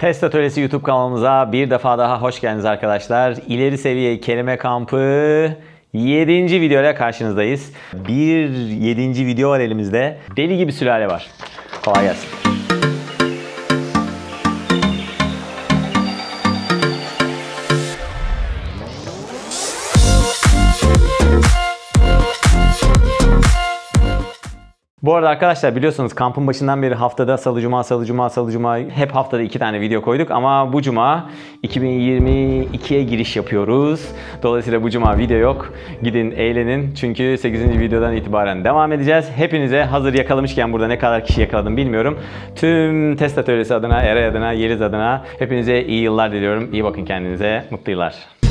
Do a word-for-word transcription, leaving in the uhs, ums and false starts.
Test Atölyesi YouTube kanalımıza bir defa daha hoş geldiniz arkadaşlar. İleri seviye kelime kampı yedinci videoyla karşınızdayız. Bir yedinci video var elimizde. Deli gibi sülale var. Kolay gelsin. Bu arada arkadaşlar biliyorsunuz kampın başından beri haftada salı cuma salı cuma salı cuma hep haftada iki tane video koyduk ama bu cuma iki bin yirmi ikiye giriş yapıyoruz. Dolayısıyla bu cuma video yok. Gidin eğlenin çünkü sekizinci videodan itibaren devam edeceğiz. Hepinize hazır yakalamışken burada ne kadar kişi yakaladım bilmiyorum. Tüm Test Atölyesi adına, Eray adına, Yeliz adına hepinize iyi yıllar diliyorum. İyi bakın kendinize. Mutlu yıllar.